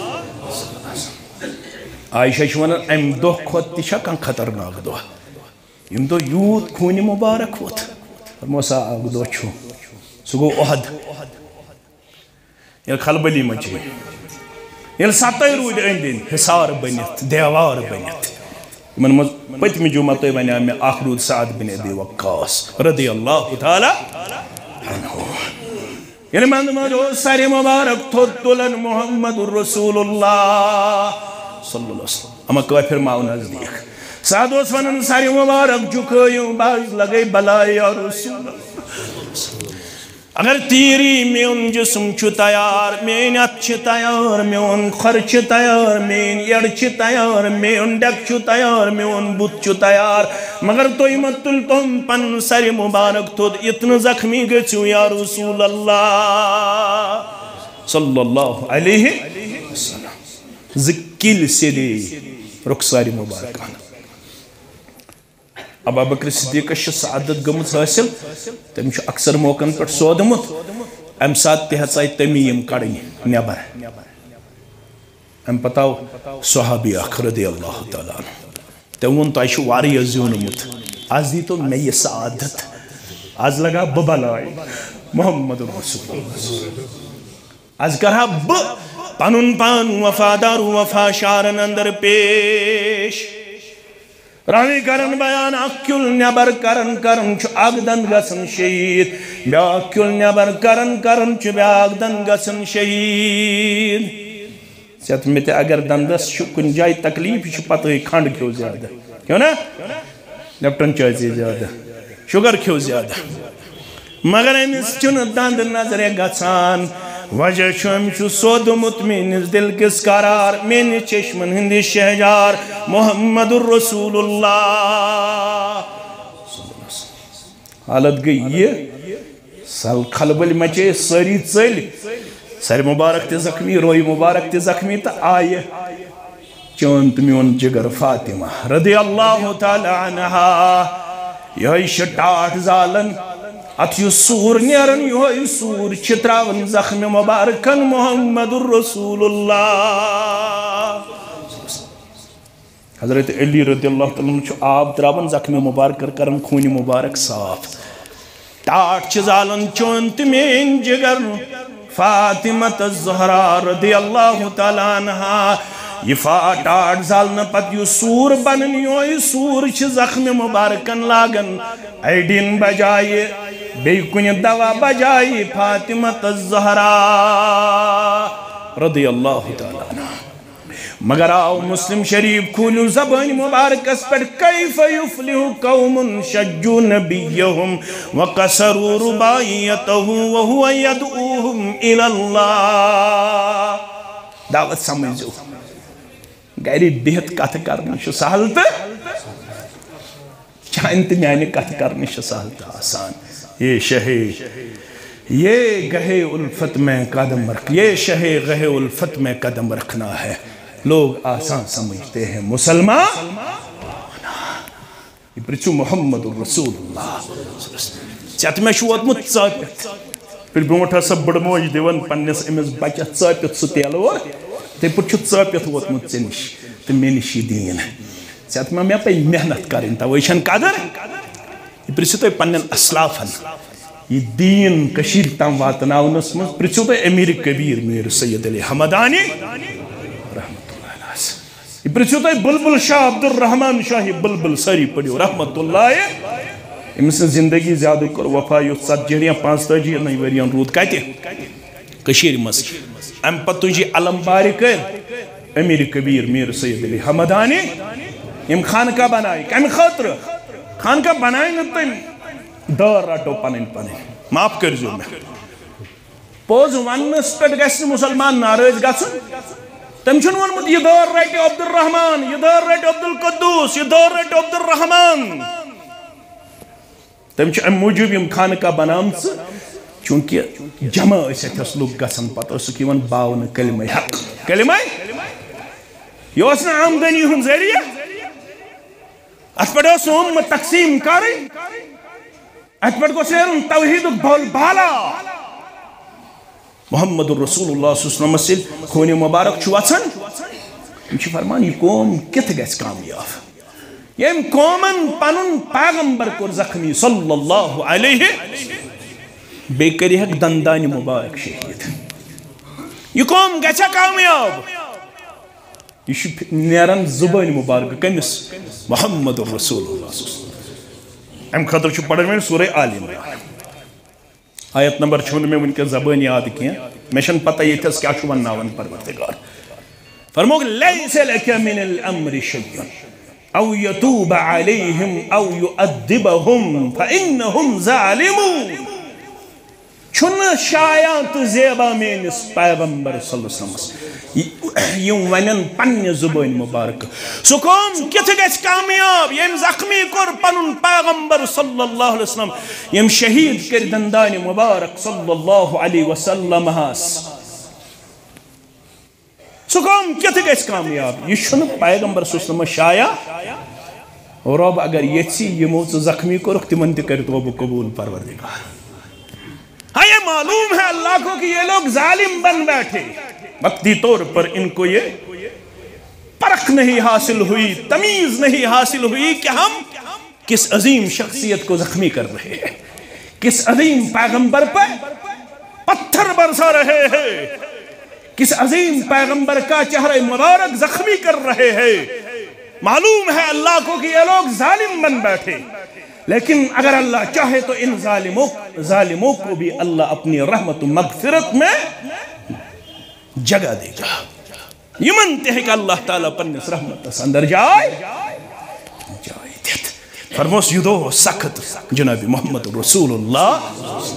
Speaker 1: عائشہ چھِ ونان امہِ دۄہ کھۄتہٕ تہِ چھا کانٛہہ خطرناک دۄہ ییٚمہِ دۄہ یوٗت خوٗنہِ مُبارک ووت فرمو سا اکھ دۄہ چھُ سُہ گوٚو اُحد ییٚلہِ خلبلی مچے ییٚلہِ سَتَے روٗدۍ أنٛدۍ أنٛدۍ حِصار بٔنِتھ دیوار بٔنِتھ یمن منٛز پٔتمہِ جُمعہ تۄہہِ وَنیٛاو مےٚ اکھ روٗد سعد بن ابی وقاص رضی اللہ تعالیٰ عنہ ییٚلہِ منٛزٕ منٛزٕ اوس سرِ مُبارک تھوٚد تُلان محمد رسول اللہ صلی اللہ علیہ وسلم اما کٲفِر ماو نزدیٖک سعد اوس ونان سرِ مُبارک جُکٲیِو باز لگے بلائے یا رسول اللہ اگر تیری میون جسم چھُ تیار میٲنۍ اَتھٕ چھِ تیار میون کھۄر چھِ تیار میٲنۍ یٔڈ چھِ تیار میون ڈٮ۪ک چھُ تیار میون بُتھ چھُ تیار مگر تُہۍ مہ تُلتون پنُن سرِ مُبارک تھوٚد اِتنہٕ زخمی گٔژھِو یا رسول اللہ صلی اللہ علیہ وسلم زٕ کِلۍ سیٚدے رُخسارِ مُبارک ابا بکر صدیقس چھِ سعادت گٔمٕژ حٲصِل تٔمۍ چھُ اکثر موقعن پٮ۪ٹھ سودمُت اَمہِ ساتہٕ تہِ ہیژاے تٔمیٖم کڑٕنۍ نٮ۪بر اَمہِ پتہٕ آو صحابی اکھ رضی اللہ تعالیٰ عنہ تٔمۍ ووٚن تۄہہِ چھُ واریاہ زیوٗنمُت آز دیٖتو مےٚ یہِ سعادت آز لگا بہٕ بلاے محمد رسول اللہ آز کرہا بہٕ پنُن پان وفادار وفا شارن اندر پیش راوی کرن بیان اکھ کیُل نٮ۪بر کرن چھُ اکھ دند گژھان شہیٖد بیٛاکھ کیُل نٮ۪بر کرن چھُ بیٛاکھ دند گژھان شہیٖد ژےٚ مےٚ تہِ اگر دندس چھُ کُنہِ جایہِ تکلیٖف یہِ چھُ پتہٕ کھنڈ کھیو زیادٕ کھیو نا لیپٹن چاے چے زیادٕ شُگر کھیو زیادٕ مگر أمِس چھُنہٕ دند نظرِ گژھان وجہ چھُ أمۍ چھُ سودمُت میٲنِس دل کِس قرار میٲنِس چشمن ہٕنٛدِس شہجار محمد رسول اللہ حالت گٔے یہِ خلبٔلۍ مچے سٲری ژٔلۍ سرِ مُبارک تہِ زخمی روے مُبارک تہِ زخمی تہٕ آیہِ چون تہٕ میون جگر فاطمہ رضی اللہ تعالیٰ عنہا یِہوٚے چھِ ٹاٹھ زالن اتھ یُس سوٗر نیران یِہوٚے سوٗر چھِ تراوان زخمِ مُبارکن محمد رسول اللہ حضرت علی رضی اللہ تعالیٰ عنہ چھُ آب تراوان زخمِ مُبارک کران خوٗنہِ مُبارک صاف ٹاٹھ چھِ زالان چون تہٕ میٲنۍ جگر فاطمہ الزہرا رضی اللہ تعالیٰ عنہا یہ ٹاٹھ زالنہٕ پتہٕ یُس سوٗر بنان یِہوٚے سوٗر چھِ زخمِ مُبارکن لاگان ایڈین بجائے بیٚیہِ کُنہِ دوا بجائے فاطمہ الزہرا رضی اللہ تعالیٰ عنہ مگر آو مسلم شریف کھولیو زبان مبارکس پٮ۪ٹھ کیف یفلح قوم شجوا نبیہم وقصروا رباعیتہ وہو یدعوہم الی اللہ دعوت سمجھو گھرِ بِہِتھ کتھ کرنہِ چھُ سہل تہٕ چانہِ تہٕ میانہِ کتھ کرنہِ چھِ سہل تہٕ آسان یہ گہے الفت میں قدم رکھنا ہے لوگ آسان سمجھتے ہیں مسلمان یہ پرچو محمد رسول اللہ چیت میں شو واتمت ژاپِتھ پھر برونٹھ سا بڑ موج دیوان پننس امس بچہ ژاپِتھ سُہ تیلور تے پھر چھُ ژاپِتھ واتمت ژےٚ نِش تہٕ مےٚ نِش یہِ دیٖن ژےٚ ما مےٚ پے محنت کرٕنۍ تَوَے چھَنہٕ قدر یہِ پرژھِو تُہۍ پننٮ۪ن اسلافن یہ دین کشیر تام واتناونس منٛز پرژھِو تُہۍ امیر کبیر میر سید علی حمدانی رحمت اللہ علیہ یہ پرژھِو تُہۍ بلبل شاہ عبدالرحمان شاہی بلبل ساری پڑھِو رحمت اللہ أمۍ سٕنٛز زندگی زیادٕ کوٚر وفا یُتھ 40 یا 45 ؤرین روٗد کتہِ کٔشیٖرِ منٛز امہِ پتہٕ تُجہِ علم بارِ کٔرۍ امیر کبیر میر سید علی حمدانی یِم خانقاہ بنایہِ کمہِ خٲطرٕ خانقاہ بنایہِ نہٕ تٔمۍ دار رٹو پنن معاف کرزو میں پوز ونس پہ گھن مسلمان ناراض گھن تم چھن ونمت یہ دار رٹو عبد الرحمان یہ دار رٹو عبد القدوس یہ دار رٹو عبد الرحمان تم ام موجود یم خانقاہ بنامت چونکہ جمع ثس لوگ گھن پتہ باون کلمہ حق کلمہ یہ آمدنی ہن ذریعہ ات پہ سوم تقسیم کر ات پہ گوس توحید بول بالا محمد الرسول اللہ صلی اللہ علیہ وسلم خون مبارک وچان فرمان یہ قوم کت گھس کامیاب یم قومن پنن پیغمبر کور زخمی صلی اللہ علیہ بے کری ہک دندان مبارک شہید یہ قوم گھا کامیاب یہ نیران زبان مبارک کمس محمد الرسول اللہ ام خاطر پڑھن میں سورہ آل عمران آیت نمبر 6 میں ونکس زبان یاد کی میں چھن پتہ یتس کیا چھ وناون پروردگار فرموگ لیس لک من الامر شیء او یتوب علیہم او یؤدبہم فانہم ظالمون چھن شایات زیبا مینس پیغمبر صلی اللہ علیہ وسلم یم ونن پنہ زبان مبارک سو قوم کت گھس کامیاب یم زخمی کور پنن پیغمبر صلی اللہ علیہ وسلم یم شہید کر دندان مبارک صلی اللہ علیہ وسلم سو قوم کت گھس کامیاب یہ چھن پیغمبر صلی اللہ علیہ وسلم شایا رب اگر یچی یمو زخمی کورک تمن تہ کر توبہ قبول پروردگار ہاں یہ معلوم ہے اللہ کو کہ یہ لوگ ظالم بن بیٹھے وقتی طور پر ان کو یہ پرکھ نہیں حاصل ہوئی تمیز نہیں حاصل ہوئی کہ ہم کس عظیم شخصیت کو زخمی کر رہے ہیں کس عظیم پیغمبر پر پتھر برسا رہے ہیں کس عظیم پیغمبر کا چہرہ مبارک زخمی کر رہے ہیں معلوم ہے اللہ کو کہ یہ لوگ ظالم بن بیٹھے لیکن اگر اللہ چاہے تو ان ظالموں کو بھی اللہ اپنی رحمت و مغفرت میں جگہ دے گا یہ منتے ہیں کہ اللہ تعالیٰ پنس رحمت اندر جائے دیت فرموس یدو سخت جناب محمد رسول اللہ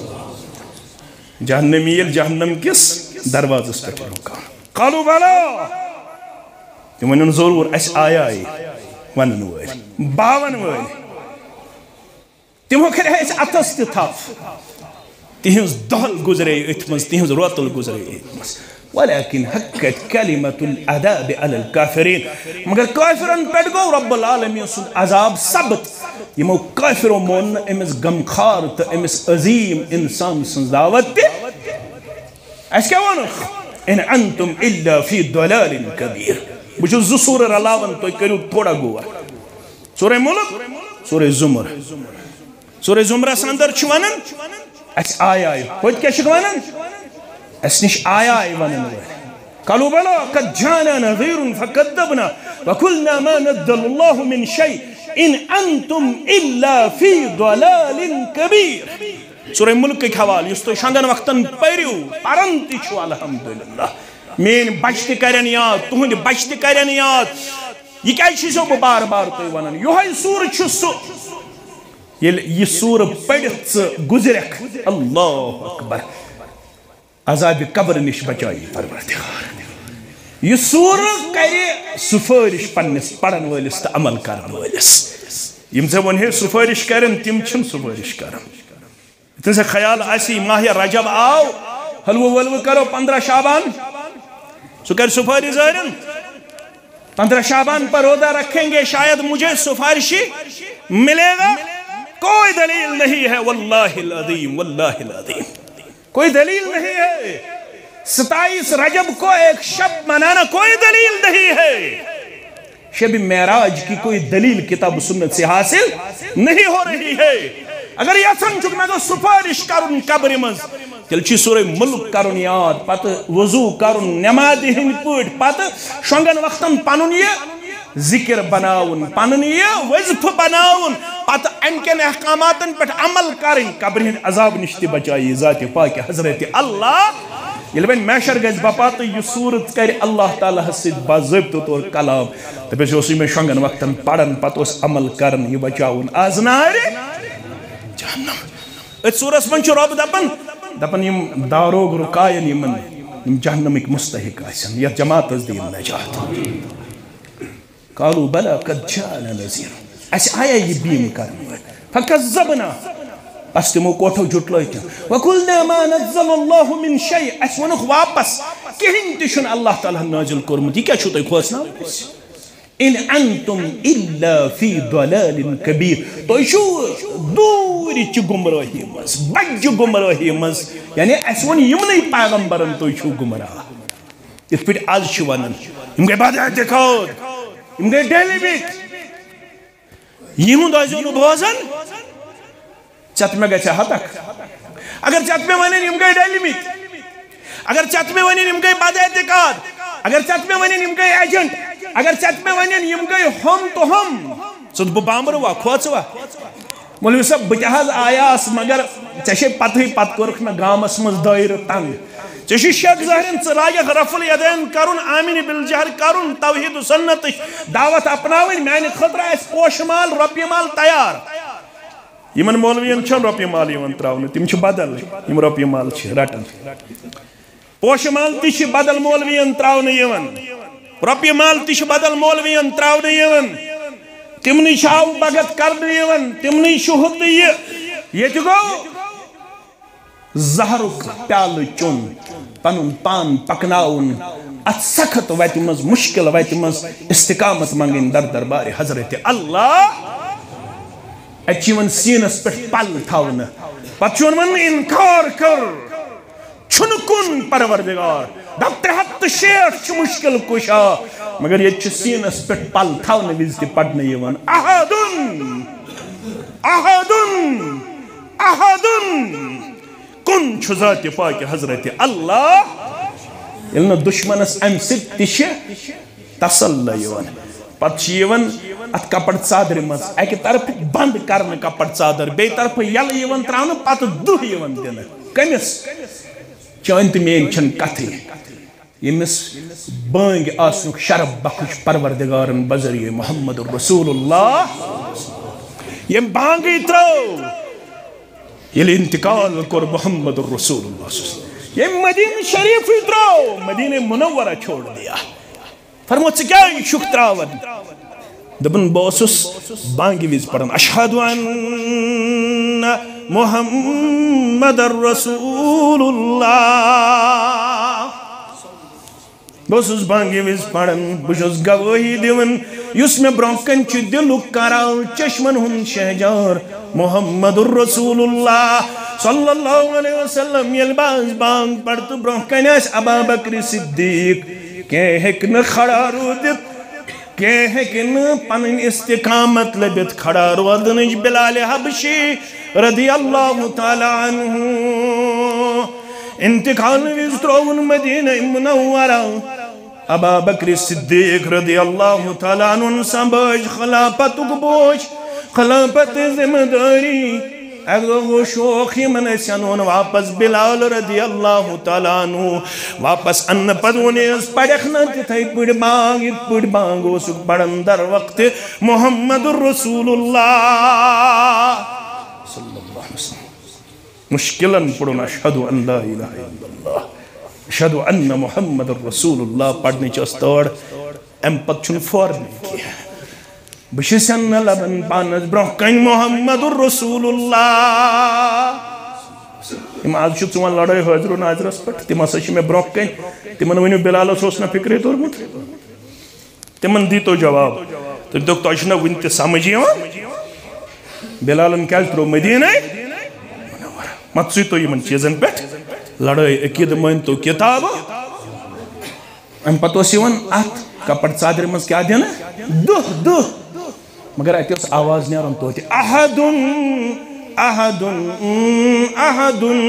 Speaker 1: جہنمیل جہنم کس دروازہ اس پر روکا قالو بالا تمہیں ضرور اس آیا ونن ویل باون ویل تمو کرے اس اتس تھاف تہنز دہل گزرے اتمز تہنز روتل گزرے اتمز ولكن حقت كلمة العذاب على الكافرين مگر کافرن پیٹ گو رب العالمین سن عذاب ثبت یمو کافروں مون امس غمخار تو امس عظیم انسان سن دعوت پہ اس کیا ونخ ان انتم الا فی ضلال کبیر بچو زو سورہ رلاون تو کرو تھوڑا گوا سورہ ملک سورہ زمر سورہ زمرہ سندر چھوانن اس آیا ہوت کیا شکوانن اس نش آیا ونن قالوا بلا قد جاءنا نذير فكذبنا وقلنا ما نزل الله من شيء ان انتم الا في ضلال كبير سورہ ملک کے حوالہ یس تو شنگن وقتن پریو پرنتی چھو الحمدللہ مین بچت کرن یاد تہند بچت کرن یاد یہ کیا چیزو بار بار تو ونن یہ سور چھسو یہ سور پڑھت گزرک اللہ اکبر عذاب قبر نش بچائی پروردگار یہ سور کرے سفارش پنس پڑھن ولس تو عمل کرن ولس یم سے ون ہے سفارش کرن تم چھن سفارش کرن اتنے سے خیال ایسی ماہ رجب آو حلوہ ولو کرو 15 شعبان سو کر سفارش زائرن 15 شعبان پر روزہ رکھیں گے شاید مجھے سفارشی ملے گا کوئی دلیل نہیں ہے واللہ العظیم واللہ العظیم کوئی دلیل نہیں ہے 27 رجب کو ایک شب منانا کوئی دلیل نہیں ہے شب معراج کی کوئی دلیل کتاب سنت سے حاصل نہیں ہو رہی ہے اگر یہ سمجھو کہ میں تو سفارش کرن قبر مز تلچی سورہ ملک کرن یاد پت وضو کرن نماز ہند پوٹ پت شنگن وقتن پنن یہ ذکر بناون پنن یہ وظف بناون پت امکن احکاماتن پہ عمل کرن قبر ہند عذاب نشتی بچائی ذات پاک حضرت اللہ یہ بین میشر گز بپا تو یہ صورت کر اللہ تعالیٰ حسد باضابطہ طور کلام تو بیس اسی میں شنگن وقتن پڑھن پت اس عمل کرن یہ بچاون آزنار جہنم ات سورس من چھ رب دپن یم داروغ رکاین یم جہنمک مستحق آسن یت جماعت دین نجات قالوا بلا قد جاءنا نذير اس آیا یہ بیم کرن فکذبنا اس تمو کوٹھو جٹلائتن وقلنا ما نزل الله من شيء اس ونخ واپس کہن تشن اللہ تعالی نازل کرمت یہ کیا چھو تہ کھوسنا ان انتم الا فی ضلال کبیر تو شو دوری چ گمراہی مس بج گمراہی مس یعنی اس ون یمنی پیغمبرن تو شو گمراہ اس پٹ آز چھ ونن یم گے بعد اعتقاد یم گے ڈیلی بیٹ یہند آزو نو بوزن چت میں گچھا ہتک اگر چت میں ونن یم گے ڈیلی بیٹ اگر چت میں ونن یم گے بعد اعتقاد اگر چت میں ونن یم گے ایجنٹ اگر چت میں ونن یم گئی ہم تو ہم سد بہ بامبر وا کھوچ وا مولوی صاحب بتحاز آیاس مگر چشے پتہ پت کورک میں گامس مز دائر تنگ چشی شیخ ظاہرین لاگک رفع الیدین کرن آمین بالجہر کرن توحید و سنت دعوت اپناوین میانہ خطرہ اس پوش مال روپی مال تیار یمن مولوین چھن روپی مال یون تراون تم چھ بدل یم روپی مال چھ رٹن پوش مال تش بدل مولوین تراون یون روپی مال تش بدل مولوین تراون یون تمنی شاو بغت کرن یون تمنی شہد یہ گو زہرک پیال چون پنن پان پکناون ات سخت وت مز مشکل وت مز استقامت منگن در دربار حضرت اللہ اچھون سینس پہ پل تھاون پتہ من انکار کر چھن کن پروردگار دب 360 مشکل کشا مگر یہ سینس پہ پل تھاون وز تہ پڑھنے یوان احدن احدن احدن کن چھ ذات پاک حضرت اللہ یلن دشمنس ام ست تش تسلی یوان پتہ یوان ات کپڑ ژادر مز اکہ طرف بند کرن کپڑ ژادر بی طرف یل یوان تراون پتہ دہ یوان دن کمس چان تہ مین چھن کتھ یمس بانگ آسنک شرف بخش پروردگارن بذریعہ محمد رسول اللہ یم بانگ ترو یل انتقال کر محمد رسول اللہ یہ مدینہ شریف ترو مدینہ منورہ چھوڑ دیا فرمو ژٕ کیٛازِ چھُکھ تراون دپن بہٕ اوسُس بانگہِ وِزِ پران اشہدُ ان محمد رسول اللہ بہٕ اوسُس بانگہِ وِزِ پران بہٕ چھُس گوٲہی دِوان یُس مےٚ برونٛہہ کَنہِ چھُ دِلُک کراو چشمن ہُنٛد شہجار محمد رسول اللہ صلی اللہ علیہ وسلم یل باز بانگ پڑت برونٛہہ کَنہِ آسہِ ابا بکر صدیق کینٛہہ ہیٚکہِ نہٕ کھڑا روٗزِتھ کینٛہہ ہیٚکہِ نہٕ پنٕنۍ استقامت لٔبِتھ کھڑا روزنٕچ بلال حبشی رضی اللہ تعالیٰ عنہ انتقال وِزِ ترٛووُن مدینہ منورہ ابا بکر صدیق رضی اللہ تعالیٰ عنہ سنبھٲج خلافتُک بوجھ خلافت ذمہ داری اگر وہ شوق یمن سنون واپس بلال رضی اللہ تعالیٰ عنہ واپس ان پدونیس پڑھنا تتھائی پڑھ بانگ ات پڑھ بانگ اسک پڑھن در وقت محمد رسول اللہ صلی اللہ علیہ وسلم مشکلن پڑھنا اشہدو ان لا الہ الا اللہ اشہدو ان محمد رسول اللہ پڑھنی چاستوڑ ام پت چھن فورنی کیا بشسن لبن پانس برکن محمد رسول اللہ یم آج چھ ژوان لڑائی حاضر و ناظرس پٹ تم ہسا چھ مے برکن تمن ونیو بلالس اوس نہ فکرے تورمت تمن دیتو جواب تم دوک تو چھنا ون تہ سمجھ یوان بلالن کیا ترو مدینہ مت سوی تو یمن چیزن پٹ لڑائی عقید من تو کتاب ام پتوس یوان ات کپڑ ژادر مز کیا دینا دہ دہ مگر اتہ اس آواز نیران تو احدن احدن احدن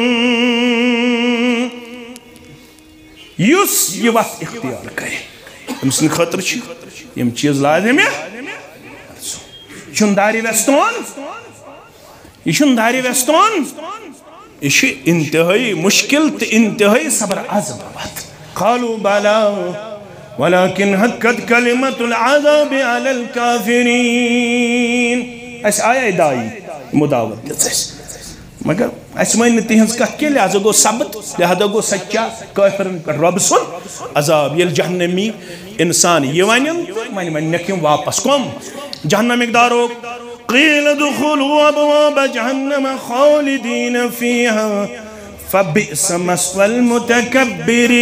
Speaker 1: یس یہ وقت اختیار کرے ام سن خطر چھ یم چیز لازم ہے چھن داری وستون یہ چھن داری وستون یہ چھ انتہائی مشکل تہ انتہائی صبر عزم وقت قالوا بلا ولكن حقت كلمة العذاب على الكافرين اس آية دائی مداوت دس مگر اس ون تہذ کت کی لہذا گو ثبت لہذا گو سچا کافرن پہ رب سن عذاب یل جہنمی انسان یہ ونن ون نکم واپس کم جہنمک دارو قیل دخلوا ابواب جہنم خالدین فیہا فبئس مثوى المتکبرین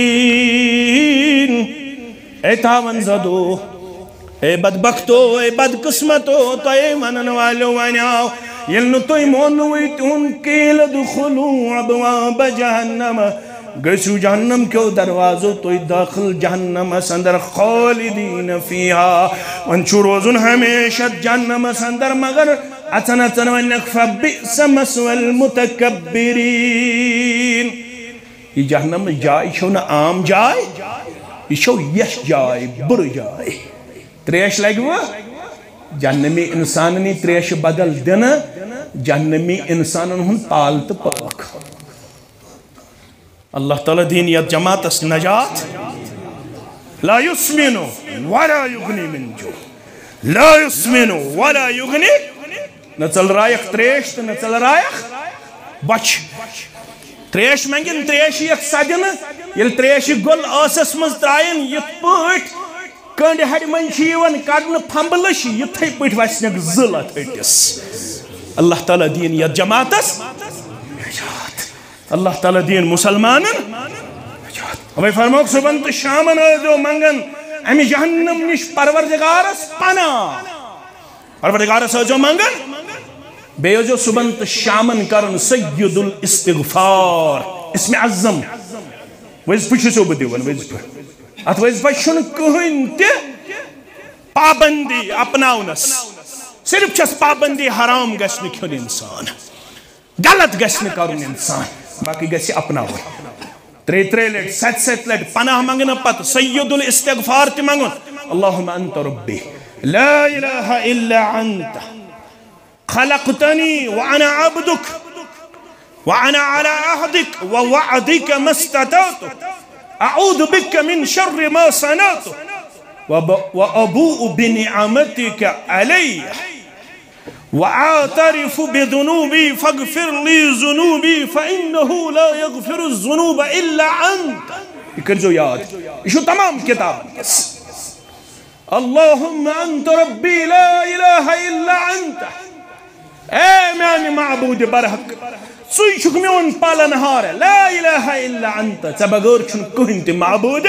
Speaker 1: اے تاون زدو اے بدبختو اے بدقسمتو تو اے منن والو ونیاو یلنو توی مونویتون قیل دخلوا ابواب جہنم گسو جہنم کیو دروازو توی داخل جہنم سندر خالدین فیہا ونچو روزن ہمیشہ جہنم سندر مگر اچن ونک فبئس مثوى المتکبرین یہ جہنم جائے چھو نا عام جائے یہ چھو یش جائے بر جائے تریش لگو جہنمی انساننی تریش بدل دینا جہنمی انسانن ہن پالت پاک اللہ تعالیٰ دین یا جماعت اس نجات لا یسمنو ولا یغنی من جو لا یسمنو ولا یغنی نچل رائق تریش نچل رائق بچ تریش منگن تریش یک سدن یل تریش گل آسس مز ترائن یت پوٹ کنڈ ہڑ منشیون کڑن پھمبلش یتھے پوٹ وسنک زلت ہٹس اللہ تعالیٰ دین یا جماعت اس اللہ تعالیٰ دین مسلمانن ہمیں فرموک صبح تو شامن جو منگن امی جہنم نش پروردگارس پناہ پروردگارس جو منگن بے جو صبح تو شامن کرن سید الاستغفار اسم عظم ویز پچھو سو بدیون ویز پر ات ویز پچھن کہن تی پابندی اپناونس صرف چس پابندی حرام گشن کھن انسان غلط گشن کرن انسان باقی گسی اپناون ترے لٹ ست لٹ پناہ منگن پت سید الاستغفار تی منگن اللہم انت ربی لا الہ الا انت خلقتنی وانا عبدک وانا على عهدك ووعدك ما استطعت اعوذ بك من شر ما صنعت وابوء بنعمتك علي وأعترف بذنوبي فاغفر لي ذنوبي فإنه لا يغفر الذنوب إلا أنت يكر جو یاد شو تمام کتاب اللهم أنت ربي لا إله إلا أنت اے میانی معبود برحق سوی چھک میون پالنہار لا إله إلا أنت سبگر چھن کہن تی معبود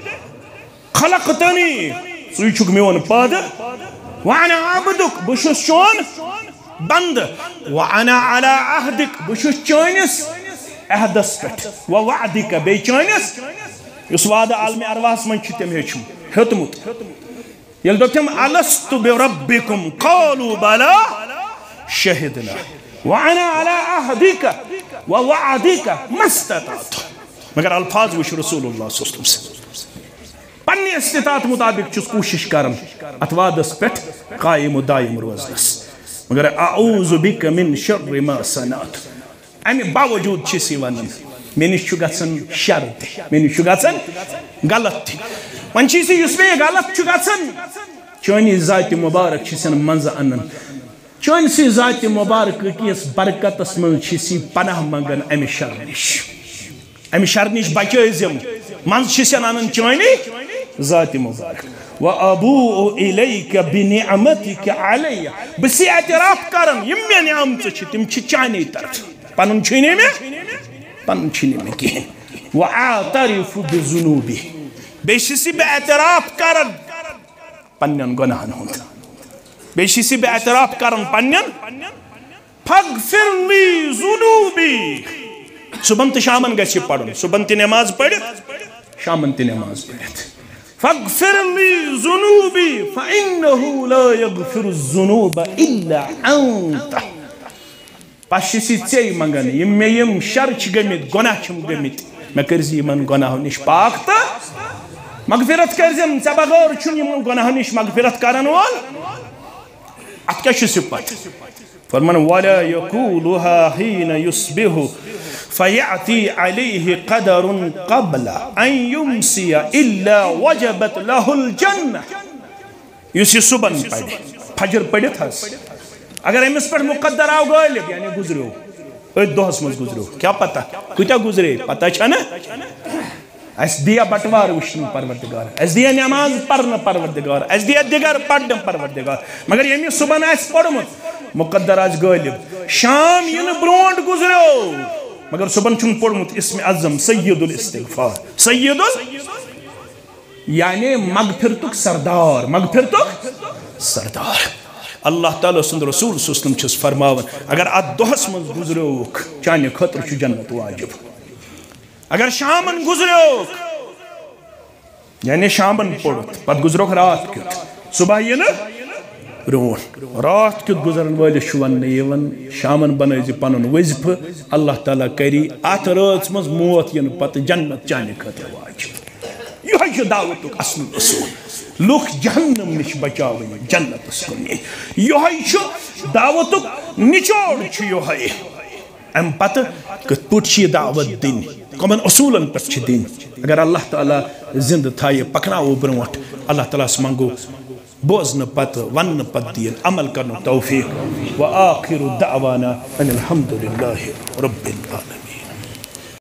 Speaker 1: خلقتنی سوی چھک میون پاد وانا عبدک بشس شون بند وانا على عهدك بشس چونس عہدس پٹ ووعدك بی چونس اس وعد عالم ارواس من چھتم ہیچم ہتمت یل دوتم الست بربکم قالوا بلا شہدنا وانا على عهدك ووعدك ما استطعت مگر الفاظ وش رسول اللہ صلی اللہ علیہ وسلم پنی استطاعت مطابق چس کوشش کرم اتوادس پٹ قائم و دائم روزنس مگر اعوذ بک من شر ما صنعت امی باوجود چسی ونن میں چھ گژھن شر تہ میں چھ گژھن غلط تہ ون چیز یس میں غلط چھ گژھن چونی ذات مبارک چھسن منز انن چون سی ذات مبارک کس برکتس من چھسی پناہ منگن امی شر نش بچٲیزم منز چھسن انن چونی ذات مبارک وابوء الیک بنعمتک علی بسی اعتراف کرن یم میں نعمت چھ تم چھ چانی طرف پنن چھنے میں کہن واعترف بذنوبی بیشسی بے اعتراف کرن پنن گناہن ہند بیشسی بے اعتراف کرن پنن فاغفر لی ذنوبی صبح تو شامن گسی پڑھن صبح تی نماز پڑھ شامن تی نماز پڑھ فاغفر لی ذنوبی فإنه لا يغفر الذنوب الا انت پاشسی ژے منگن یم شر گمت گناہ چھم گمت میں کرزی یمن گناہو نش پاک تو مغفرت کرزم ژے بغیر چھن یمن گناہو نش مغفرت کرن وول ات کیا چھ صفت فرمان ولا يقولها حين يصبح فيأتي عليه قدر قبل أن يمسي إلا وجبت له الجنة يسي صبح پڑھ فجر پڑھت ہس اگر امس پر مقدر آو غالب یعنی گزریو دہس مز گزریو کیا پتہ کتا گزرے پتہ چھنا اس دیا بٹوار وشن پروردگار اس دیا نماز پرن پروردگار اس دیا دیگر پڑھن پروردگار مگر یمی صبح اس پڑھمت مقدر آج غالب شام ین برونٹ گزریو مگر صبح چھن پڑھمت اسم اعظم سید الاستغفار سید یعنی مغفرتک سردار مغفرتک سردار اللہ تعالیٰ سند رسول صلی اللہ علیہ وسلم چھس فرماون اگر ات دہس من گزریوک چانہ خطر چھ جنت واجب اگر شامن گزریوک یعنی شامن پڑھت پت گزروک رات کیت صبح یہ نا برون رات کیت گزرن والس ون یون شامن بنائز پنن وظیفہ اللہ تعالیٰ کری ات رات مز موت ین پتہ جنت چانہ خطر واجب یہ دعوت اصل اصول لوک جہنم نش بچاوین جنت کن یہ دعوت نچوڑ یہ ام پتہ کت پٹ یہ دعوت دن کمن اصولن پہ دن اگر اللہ تعالیٰ زندہ تھائے پکناو برونٹ اللہ تعالیٰ منگو بوزن پتہ ون پتہ دین عمل کرن توفیق وآخر دعوانا ان الحمد للہ رب العالمین.